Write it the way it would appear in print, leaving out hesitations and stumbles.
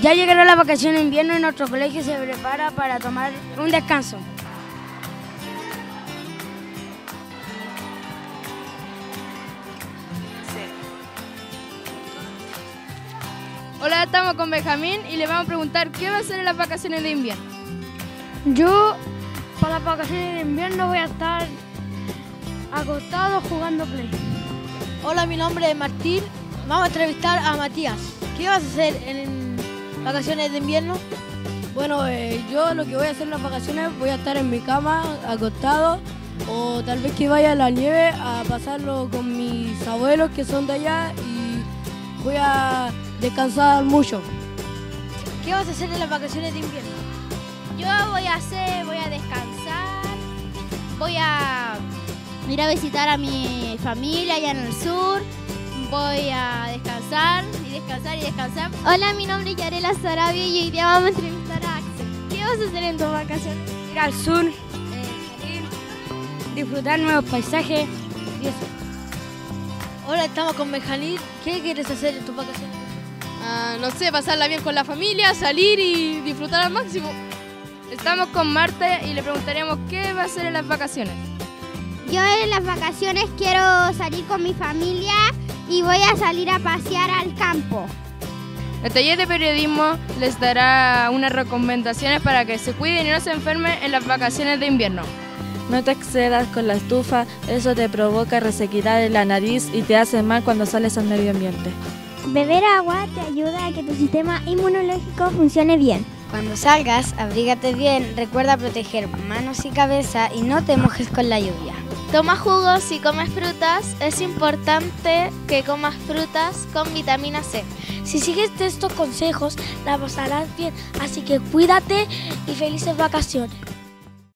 Ya llegará la vacación de invierno y nuestro colegio se prepara para tomar un descanso. Hola, estamos con Benjamín y le vamos a preguntar qué va a hacer en las vacaciones de invierno. Yo, para las vacaciones de invierno, voy a estar acostado jugando Play. Hola, mi nombre es Martín. Vamos a entrevistar a Matías. ¿Qué vas a hacer en vacaciones de invierno? Bueno, yo lo que voy a hacer en las vacaciones, voy a estar en mi cama, acostado, o tal vez que vaya a la nieve a pasarlo con mis abuelos que son de allá y voy a descansar mucho. ¿Qué vas a hacer en las vacaciones de invierno? Yo voy a descansar, voy a ir a visitar a mi familia allá en el sur, voy a descansar y descansar y descansar. Hola, mi nombre es Yarela Sarabia y hoy día vamos a entrevistar a Axel. ¿Qué vas a hacer en tus vacaciones? Ir al sur, salir, disfrutar nuevos paisajes y eso. Hola, estamos con Benjamín. ¿Qué quieres hacer en tus vacaciones? No sé, pasarla bien con la familia, salir y disfrutar al máximo. Estamos con Marta y le preguntaríamos qué va a hacer en las vacaciones. Yo en las vacaciones quiero salir con mi familia y voy a salir a pasear al campo. El taller de periodismo les dará unas recomendaciones para que se cuiden y no se enfermen en las vacaciones de invierno. No te excedas con la estufa, eso te provoca resequedad en la nariz y te hace mal cuando sales al medio ambiente. Beber agua te ayuda a que tu sistema inmunológico funcione bien. Cuando salgas, abrígate bien, recuerda proteger manos y cabeza y no te mojes con la lluvia. Toma jugos y comes frutas, es importante que comas frutas con vitamina C. Si sigues estos consejos, la pasarás bien. Así que cuídate y felices vacaciones.